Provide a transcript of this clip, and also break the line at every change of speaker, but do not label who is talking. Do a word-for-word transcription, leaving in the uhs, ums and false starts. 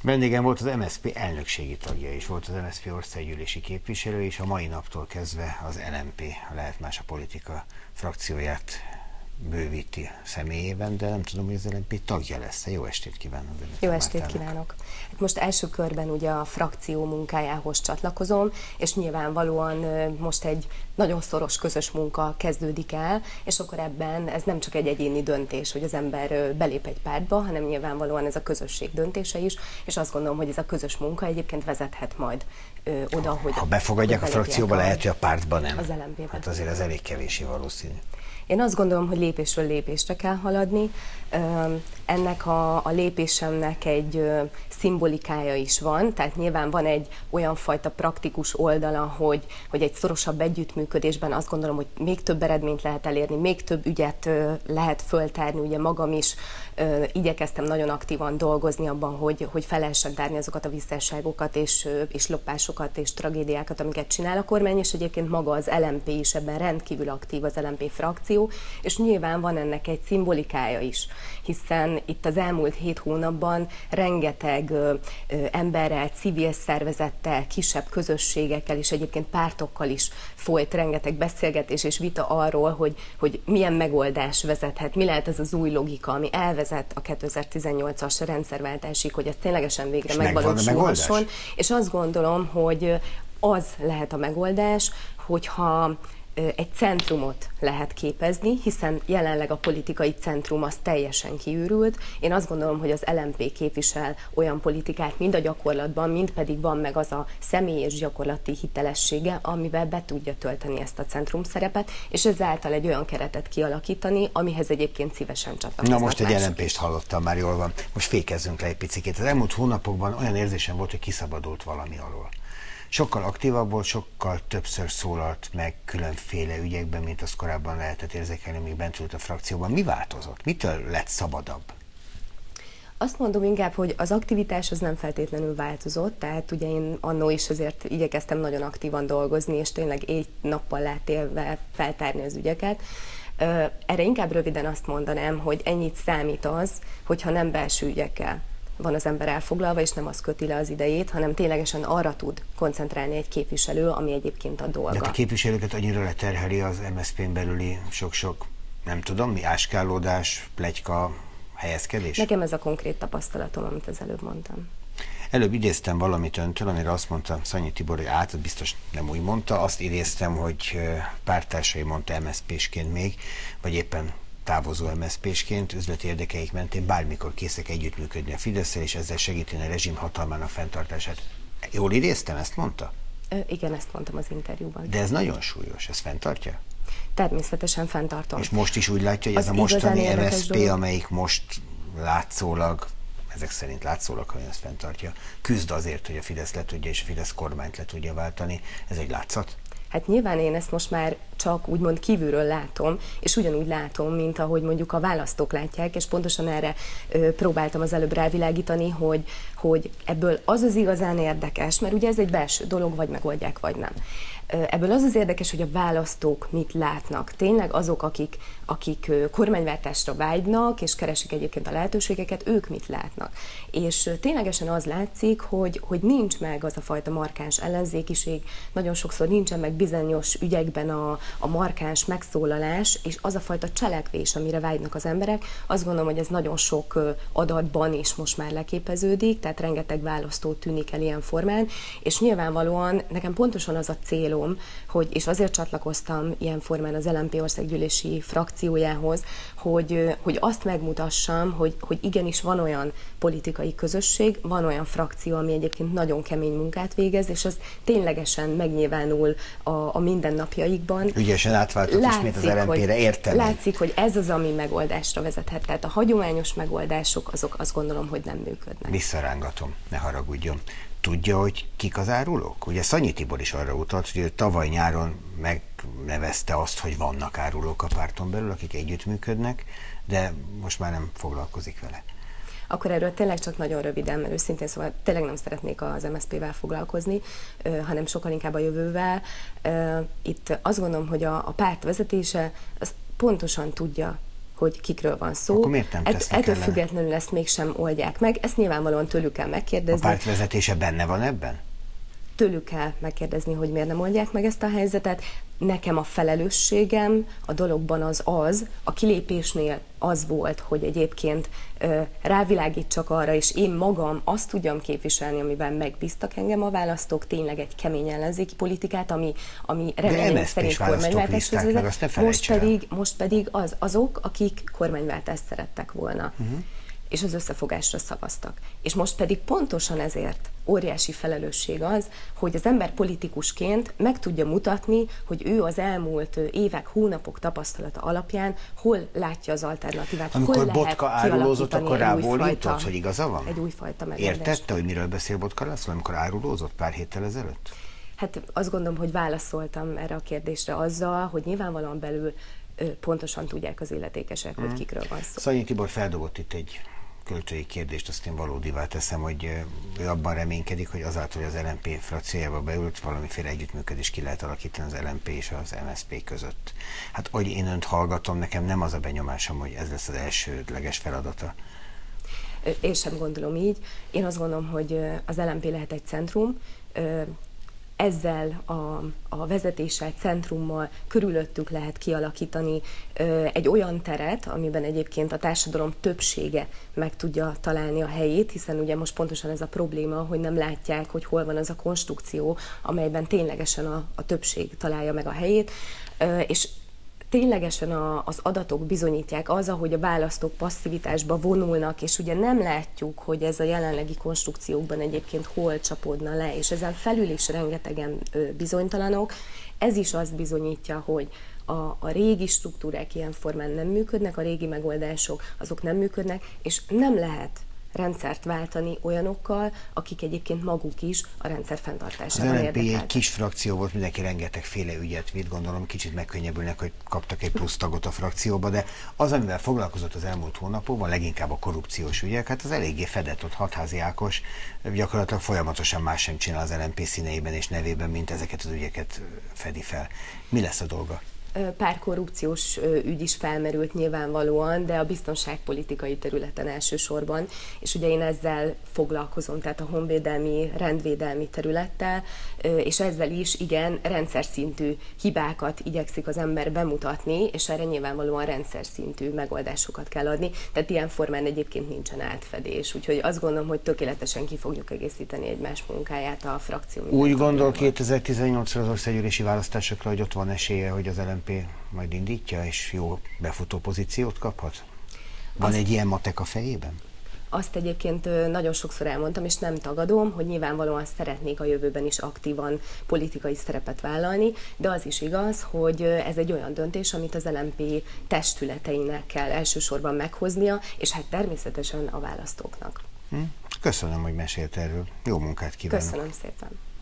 Vendégem volt az em es zé pé elnökségi tagja is, volt az em es zé pé országgyűlési képviselő, és a mai naptól kezdve az el em pé, a Lehet Más a Politika frakcióját bővíti személyében, de nem tudom, hogy az el em pé tagja lesz-e. Jó estét kívánok!
Jó estét kívánok! Hát most első körben ugye a frakció munkájához csatlakozom, és nyilvánvalóan most egy nagyon szoros közös munka kezdődik el, és akkor ebben ez nem csak egy egyéni döntés, hogy az ember belép egy pártba, hanem nyilvánvalóan ez a közösség döntése is, és azt gondolom, hogy ez a közös munka egyébként vezethet majd ö, oda,
ha,
hogy...
Ha befogadják a frakcióba, lehet, hogy a pártban nem.
Az el em pé-ben.
Hát azért ez elég kevésé valószínű.
Én azt gondolom, hogy lépésről lépésre kell haladni. Ennek a, a lépésemnek egy szimbolikája is van, tehát nyilván van egy olyan fajta praktikus oldala, hogy, hogy egy szorosabb együttműködésben azt gondolom, hogy még több eredményt lehet elérni, még több ügyet lehet föltárni, ugye magam is igyekeztem nagyon aktívan dolgozni abban, hogy, hogy fel lehessen tárni azokat a visszásságokat és, és lopásokat és tragédiákat, amiket csinál a kormány, és egyébként maga az el em pé is ebben rendkívül aktív, az el em pé frakció, és nyilván van ennek egy szimbolikája is, hiszen itt az elmúlt hét hónapban rengeteg ö, ö, emberrel, civil szervezettel, kisebb közösségekkel és egyébként pártokkal is folyt rengeteg beszélgetés és vita arról, hogy, hogy milyen megoldás vezethet, mi lehet ez az új logika, ami elvezet a kétezer-tizennyolcas rendszerváltásig, hogy ez ténylegesen végre megvalósulhasson. És azt gondolom, hogy az lehet a megoldás, hogyha egy centrumot lehet képezni, hiszen jelenleg a politikai centrum az teljesen kiürült. Én azt gondolom, hogy az el em pé képvisel olyan politikát, mind a gyakorlatban, mind pedig van meg az a személyes gyakorlati hitelessége, amivel be tudja tölteni ezt a centrum szerepet, és ezáltal egy olyan keretet kialakítani, amihez egyébként szívesen csatlakoznak.
Na most egy el em pést hallottam, már jól van. Most fékezzünk le egy picikét. Az elmúlt hónapokban olyan érzésem volt, hogy kiszabadult valami alól. Sokkal aktívabb volt, sokkal többször szólalt meg különféle ügyekben, mint azt korábban lehetett érzékelni, amíg bent ült a frakcióban. Mi változott? Mitől lett szabadabb?
Azt mondom inkább, hogy az aktivitás az nem feltétlenül változott, tehát ugye én annó is azért igyekeztem nagyon aktívan dolgozni, és tényleg egy nappal látélve feltárni az ügyeket. Erre inkább röviden azt mondanám, hogy ennyit számít az, hogyha nem belső ügyekkel van az ember elfoglalva, és nem az köti le az idejét, hanem ténylegesen arra tud koncentrálni egy képviselő, ami egyébként a dolga.
De a képviselőket annyira leterheli az em es zé pén belüli sok-sok, nem tudom, mi áskálódás, pletyka, helyezkedés?
Nekem ez a konkrét tapasztalatom, amit az előbb mondtam.
Előbb idéztem valamit öntől, amire azt mondta Szanyi Tibor, hogy át, biztos nem úgy mondta, azt idéztem, hogy párttársai mondta em es zé pésként még, vagy éppen távozó em es zé pésként üzleti érdekeik mentén bármikor készek együttműködni a Fidesszel, és ezzel segíteni a rezsim hatalmának fenntartását. Jól idéztem, ezt mondta?
Ö, igen, ezt mondtam az interjúban.
De ez nagyon súlyos, ezt fenntartja?
Természetesen fenntartom.
És most is úgy látja, hogy az ez a mostani em es zé pé, dolog, amelyik most látszólag, ezek szerint látszólag, hogy ezt fenntartja, küzd azért, hogy a Fidesz le tudja, és a Fidesz kormányt le tudja váltani. Ez egy látszat?
Hát nyilván én ezt most már csak úgymond kívülről látom, és ugyanúgy látom, mint ahogy mondjuk a választók látják, és pontosan erre ö, próbáltam az előbb rávilágítani, hogy, hogy ebből az az igazán érdekes, mert ugye ez egy belső dolog, vagy megoldják, vagy nem. Ebből az az érdekes, hogy a választók mit látnak. Tényleg azok, akik, akik kormányváltásra vágynak, és keresik egyébként a lehetőségeket, ők mit látnak. És ténylegesen az látszik, hogy, hogy nincs meg az a fajta markáns ellenzékiség, nagyon sokszor nincsen meg bizonyos ügyekben a, a markáns megszólalás, és az a fajta cselekvés, amire vágynak az emberek. Azt gondolom, hogy ez nagyon sok adatban is most már leképeződik, tehát rengeteg választó tűnik el ilyen formán, és nyilvánvalóan nekem pontosan az a célom, hogy, és azért csatlakoztam ilyen formán az el em pé országgyűlési frakciójához, hogy, hogy azt megmutassam, hogy, hogy igenis van olyan politikai közösség, van olyan frakció, ami egyébként nagyon kemény munkát végez, és az ténylegesen megnyilvánul a, a mindennapjaikban.
Ügyesen átváltott ismét az el em pére, értem.
Látszik, hogy ez az, ami megoldásra vezethet. Tehát a hagyományos megoldások, azok azt gondolom, hogy nem működnek.
Visszarángatom, ne haragudjon. Tudja, hogy kik az árulók? Ugye Szanyi Tibor is arra utalt, hogy ő tavaly nyáron megnevezte azt, hogy vannak árulók a párton belül, akik együttműködnek, de most már nem foglalkozik vele.
Akkor erről tényleg csak nagyon röviden, mert őszintén szóval tényleg nem szeretnék az em es zé pével foglalkozni, hanem sokkal inkább a jövővel. Itt azt gondolom, hogy a, a párt vezetése az pontosan tudja, hogy kikről van szó.
Akkor miért nem tesznek
Ettől
ellene?
függetlenül ezt mégsem oldják meg, ezt nyilvánvalóan tőlük kell megkérdezni.
A pártvezetése benne van ebben?
Tőlük kell megkérdezni, hogy miért nem oldják meg ezt a helyzetet. Nekem a felelősségem a dologban az az, a kilépésnél az volt, hogy egyébként ö, rávilágítsak arra, és én magam azt tudjam képviselni, amiben megbíztak engem a választók, tényleg egy kemény ellenzéki politikát, ami, ami reményeim szerint kormányváltáshoz vezet. Most pedig, most pedig az, azok, akik kormányváltást szerettek volna. Uh-huh. És az összefogásra szavaztak. És most pedig pontosan ezért óriási felelősség az, hogy az ember politikusként meg tudja mutatni, hogy ő az elmúlt évek, hónapok tapasztalata alapján hol látja az alternatívát,
amikor
hol lehet
Botka árulózott, akkor rábólintott, hogy
egy
igaza van?
Egy újfajta megoldást.
Értette, hogy miről beszél Botka László, amikor árulózott pár héttel ezelőtt?
Hát azt gondolom, hogy válaszoltam erre a kérdésre azzal, hogy nyilvánvalóan belül pontosan tudják az illetékesek, hmm. hogy kikről van szó.
Szanyi Tibor feldobott itt egy költői kérdést, azt én valódivá teszem, hogy ő abban reménykedik, hogy azáltal, hogy az el en pé frakciójába beült, valamiféle együttműködés ki lehet alakítani az el en pé és az em es zé pé között. Hát, hogy én önt hallgatom, nekem nem az a benyomásom, hogy ez lesz az elsődleges feladata.
Én sem gondolom így. Én azt gondolom, hogy az el en pé lehet egy centrum, ezzel a, a vezetéssel, centrummal körülöttük lehet kialakítani ö, egy olyan teret, amiben egyébként a társadalom többsége meg tudja találni a helyét, hiszen ugye most pontosan ez a probléma, hogy nem látják, hogy hol van az a konstrukció, amelyben ténylegesen a, a többség találja meg a helyét, ö, és ténylegesen a, az adatok bizonyítják az, ahogy a választók passzivitásba vonulnak, és ugye nem látjuk, hogy ez a jelenlegi konstrukciókban egyébként hol csapódna le, és ezen felül is rengetegen ö, bizonytalanok. Ez is azt bizonyítja, hogy a, a régi struktúrák ilyen formán nem működnek, a régi megoldások azok nem működnek, és nem lehet rendszert váltani olyanokkal, akik egyébként maguk is a rendszer fenntartásában
érdekeltek. Az el en pé egy kis frakció volt, mindenki rengetegféle ügyet vitt, gondolom kicsit megkönnyebbülnek, hogy kaptak egy plusz tagot a frakcióba, de az, amivel foglalkozott az elmúlt hónapokban, leginkább a korrupciós ügyek, hát az eléggé fedett ott Hatházi Ákos, gyakorlatilag folyamatosan más sem csinál az el en pé színeiben és nevében, mint ezeket az ügyeket fedi fel. Mi lesz a dolga?
Pár korrupciós ügy is felmerült nyilvánvalóan, de a biztonságpolitikai területen elsősorban, és ugye én ezzel foglalkozom, tehát a honvédelmi, rendvédelmi területtel, és ezzel is igen, rendszer szintű hibákat igyekszik az ember bemutatni, és erre nyilvánvalóan rendszer szintű megoldásokat kell adni, tehát ilyen formán egyébként nincsen átfedés, úgyhogy azt gondolom, hogy tökéletesen ki fogjuk egészíteni egymás munkáját a frakció.
Úgy gondol kétezer-tizennyolcra az országgyűlési választásokra, hogy ott van esélye, hogy az el en pé majd indítja, és jó befutó pozíciót kaphat? Van azt, egy ilyen matek a fejében?
Azt egyébként nagyon sokszor elmondtam, és nem tagadom, hogy nyilvánvalóan szeretnék a jövőben is aktívan politikai szerepet vállalni, de az is igaz, hogy ez egy olyan döntés, amit az el en pé testületeinek kell elsősorban meghoznia, és hát természetesen a választóknak.
Köszönöm, hogy mesélt erről. Jó munkát kívánok!
Köszönöm szépen!